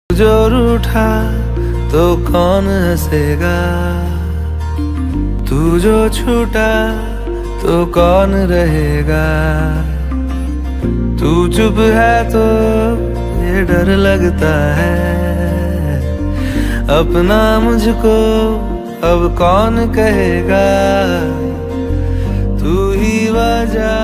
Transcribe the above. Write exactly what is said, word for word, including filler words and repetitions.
जो रूठा तो कौन हंसेगा, तू जो छूटा तो कौन रहेगा। तू चुप है तो ये डर लगता है, अपना मुझको अब कौन कहेगा। तू ही वजह